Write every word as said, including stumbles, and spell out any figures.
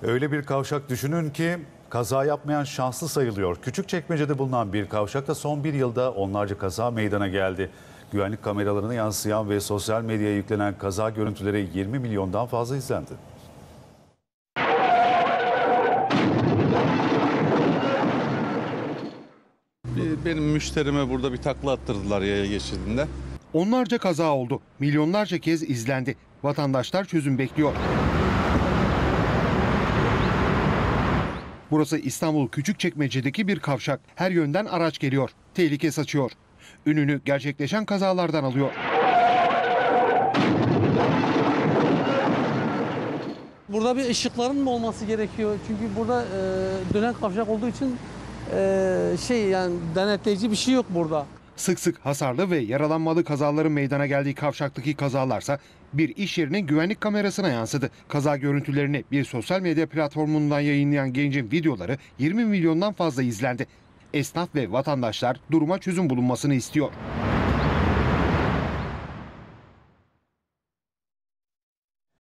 Öyle bir kavşak düşünün ki kaza yapmayan şanslı sayılıyor. Küçükçekmece'de bulunan bir kavşakta son bir yılda onlarca kaza meydana geldi. Güvenlik kameralarına yansıyan ve sosyal medyaya yüklenen kaza görüntüleri yirmi milyondan fazla izlendi. Benim müşterime burada bir takla attırdılar yaya geçidinde. Onlarca kaza oldu. Milyonlarca kez izlendi. Vatandaşlar çözüm bekliyor. Burası İstanbul Küçükçekmece'deki bir kavşak. Her yönden araç geliyor. Tehlike saçıyor. Ününü gerçekleşen kazalardan alıyor. Burada bir ışıkların mı olması gerekiyor? Çünkü burada e, dönen kavşak olduğu için e, şey yani denetleyici bir şey yok burada. Sık sık hasarlı ve yaralanmalı kazaların meydana geldiği kavşaktaki kazalarsa bir iş yerinin güvenlik kamerasına yansıdı. Kaza görüntülerini bir sosyal medya platformundan yayınlayan gencin videoları yirmi milyondan fazla izlendi. Esnaf ve vatandaşlar duruma çözüm bulunmasını istiyor.